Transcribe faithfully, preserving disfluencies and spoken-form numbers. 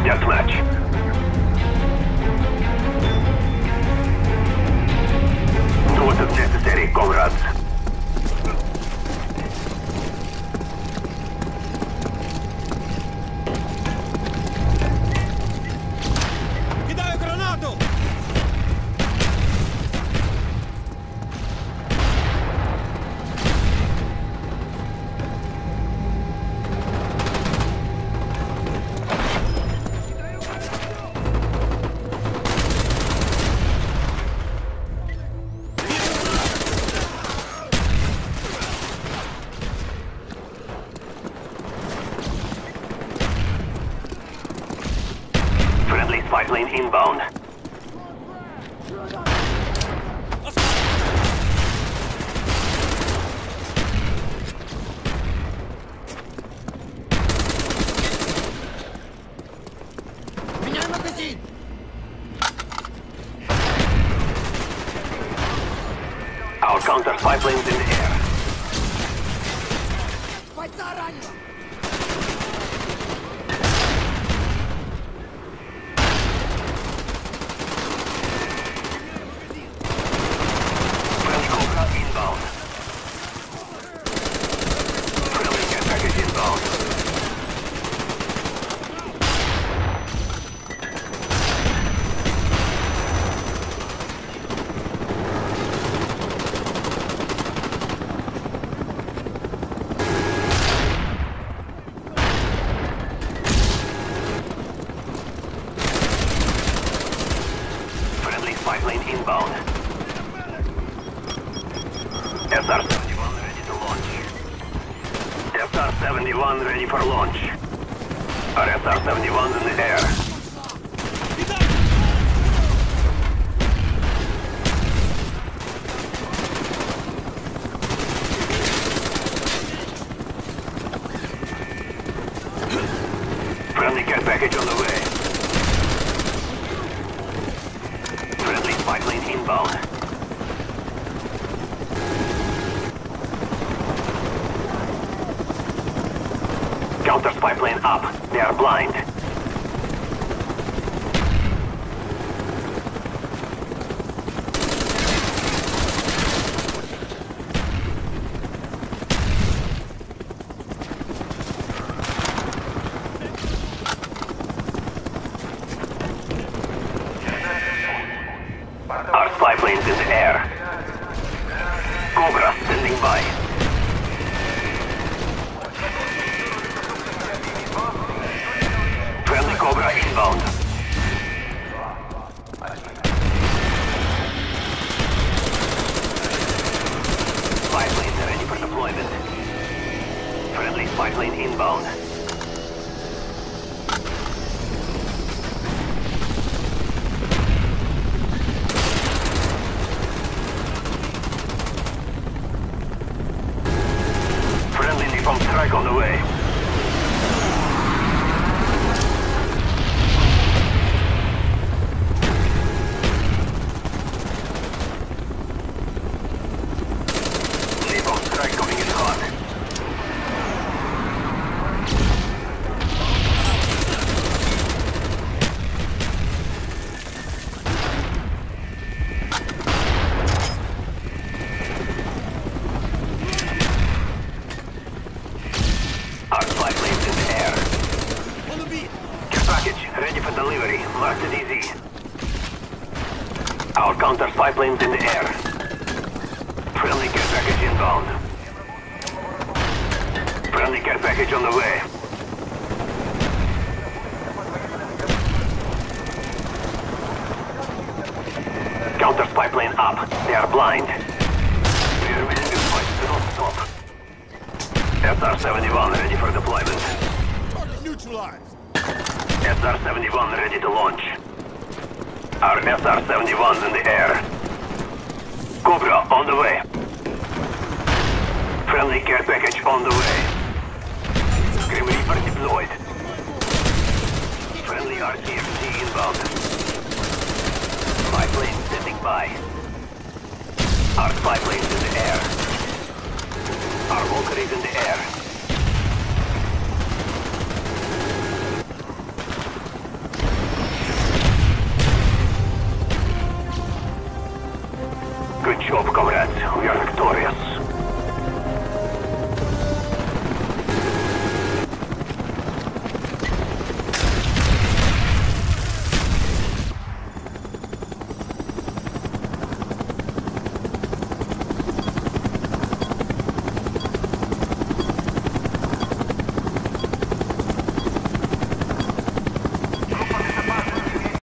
deathmatch. Do what is necessary, comrades. Кидаю гранату! Friendly spy plane inbound. Меняй магазин! Our counter spy planes in the air. Бойца ранено! Friendly Cobra inbound. Friendly care package inbound. Friendly spy plane inbound. S R seventy-one ready to launch. S R seventy-one ready for launch. Our S R seventy-one in the air. Friendly care package on the way. Friendly spy plane inbound. Counter spy plane up. They are blind. Our spy planes in the air. Cobra standing by. Friendly Cobra inbound. Spy planes ready for deployment. Friendly spy plane inbound. Friendly napalm strike on the way. Napalm strike coming in hot. Our spy planes in the air. On the beat! Care package ready for delivery. Marked it easy. Our counter spy planes in the air. Friendly care package inbound. Friendly care package on the way. Counter spy plane up. They are blind. We are winning this fight. Do not stop. S R seventy-one ready for deployment. Target neutralized! S R seventy-one ready to launch. Our S R seventy-one's in the air. Cobra on the way. Friendly care package on the way. Grim Reaper deployed. Friendly R C X D inbound. Spy plane standing by. Our spy plane's in the air. Our Walker is in the air.